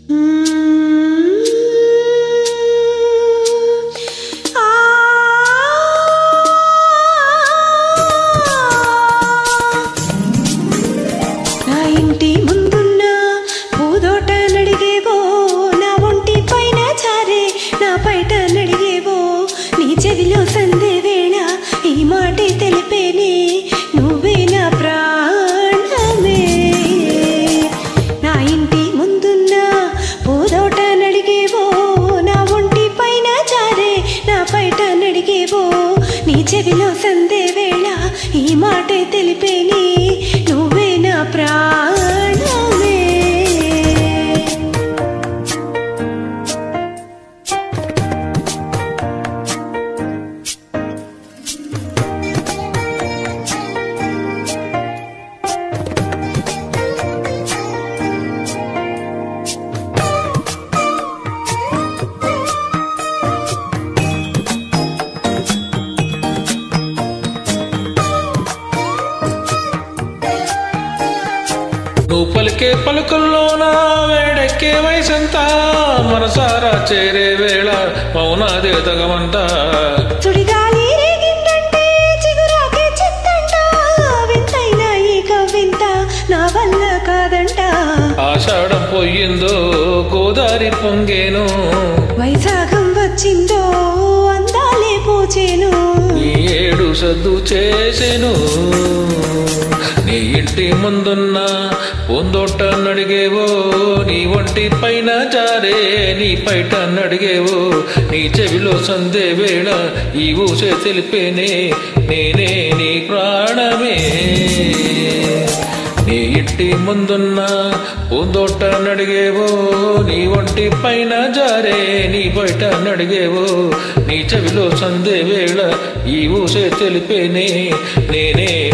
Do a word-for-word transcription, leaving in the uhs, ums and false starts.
చెవిలో సందే వేళ ఈ మాటే తెలిపేని నువ్వే నా ప్రాణమే. నువ్వు పలికే పలుకుల్లోనా వేడెక్కే వయసంతా మనసారా చేరే వేళ మౌనాదే తగమంతా. చుడిగాలి రేగిందంటే చిగురాకే చిత్తంట వింతైన ఈ కవింత నా వల్ల కాదంట. ఆషాఢం పోయిందో గోదారి పొంగేను వైశాఖం వచ్చిందో అందాలే పూచేను. నీ ఏడు సద్దు చేసెను నీ ఇంటి ముందున్న పొందొట్ట నడిగేవో నీ ఒంటి పైన జారే నీ పైట నడిగేవో నీ చెవిలో సందే వేళ ఈ ఊసే తెలిపేనే నేనే నీ ప్రాణమే. నీ ఇంటి ముందున్న పొందొట్ట నడిగేవో నీ ఒంటి పైన జారే నీ బయట నడిగేవో నీ చెవిలో సందే వేళ ఈ ఊసే తెలిపేనే నేనే